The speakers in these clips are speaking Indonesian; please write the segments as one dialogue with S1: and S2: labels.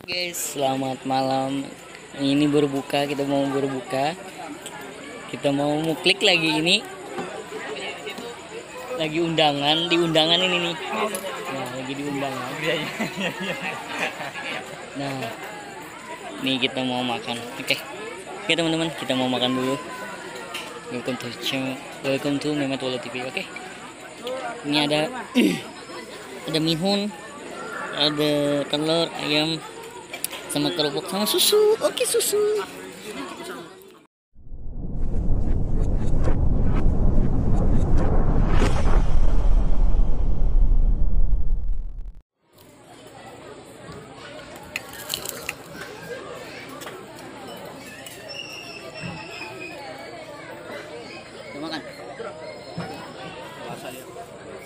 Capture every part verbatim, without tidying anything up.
S1: Guys, selamat malam. Ini berbuka, kita mau berbuka. Kita mau muklik lagi ini. Lagi undangan, di undangan ini nih. Nah, lagi di undangan. Nah, nih kita mau makan. Oke. Oke, teman-teman, kita mau makan dulu. Welcome to channel, welcome to Mehmet Wolo T V. Oke. Ini ada ada mihun, ada telur ayam sama kerupuk sama susu. Oke, susu. Kita makan. Puasa ya.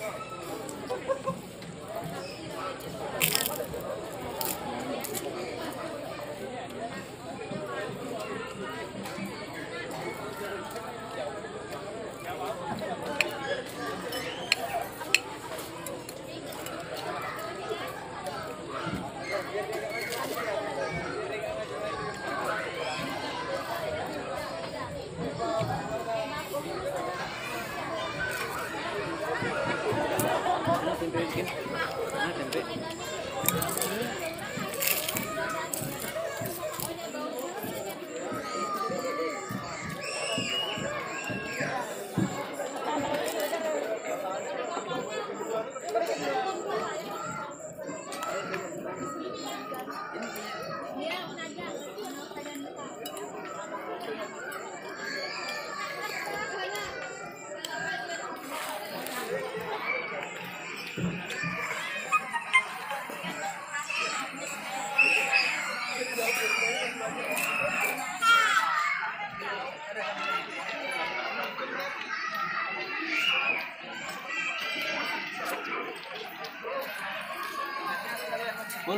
S1: Bol.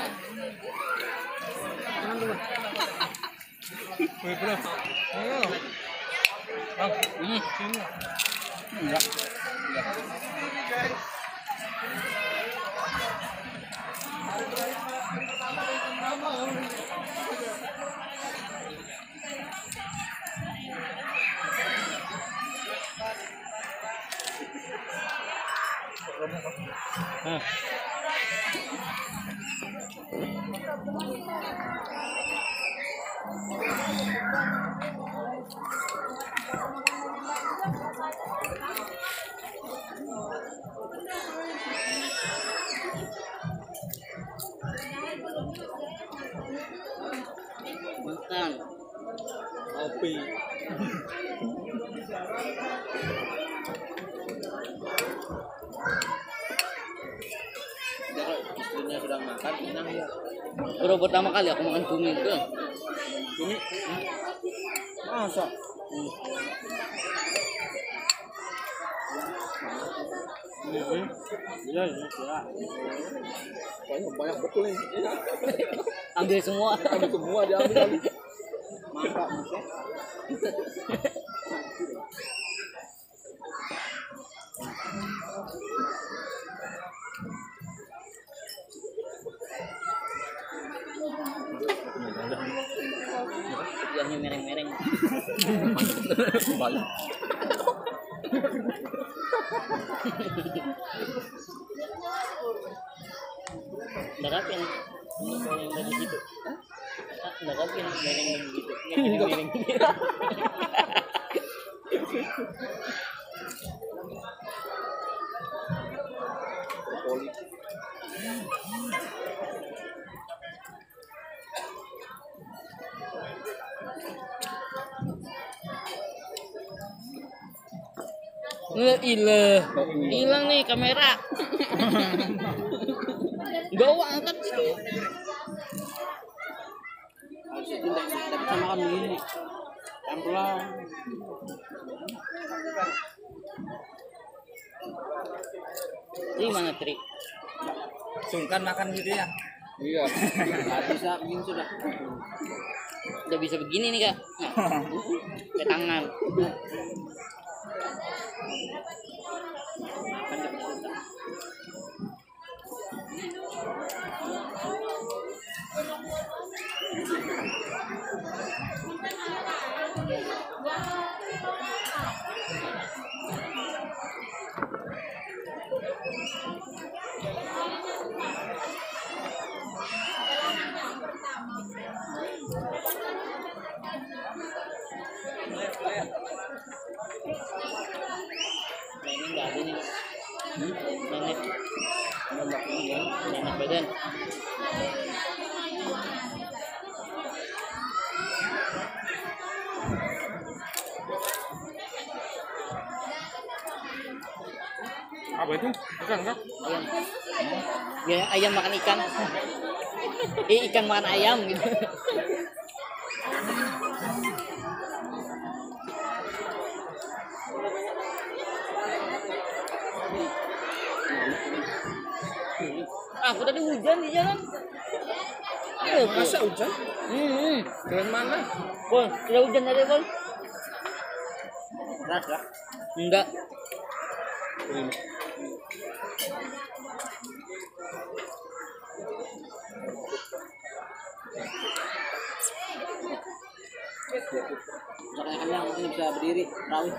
S1: Tenang dulu. Woi, bro. Ayo. Bang, ini sini. Enggak. Enggak. Hah. Makan kopi. Istrinya sedang makan, senang ya. Baru pertama kali aku makan cumi itu. Cumi? Hmm. Masa? Hmm. Hmm. Iya, iya, iya. Banyak, banyak betul ini. Ambil semua. Ambil semua, diambil kali. Mantap, mantap. Yang mereng-mereng. Balik. Udah kapin. Yang tadi gitu. Ah, udah kapin mereng-mereng gitu. Mereng-mereng gitu. Ilah, hilang nih kamera. Bawa angkat sih. Tidak bisa makan begini. Pelan-pelan. Ini mana Tri?
S2: Sungkan makan gitu ya?
S1: Iya. Nggak bisa begini sudah. Udah bisa begini nih kak. Ke tangan.
S2: Apa itu? Ikan kah?
S1: Ayam. Ya, ayam makan ikan. Eh, ikan makan ayam gitu. Ah, aku tadi hujan di jalan. Ayo,
S2: Masa hujan?
S1: Hmm,
S2: Dengan mana?
S1: Pol, tidak hujan tadi, Pol.
S2: Keras lah.
S1: Enggak.
S2: Makanya kami yang ini bisa berdiri, rawit.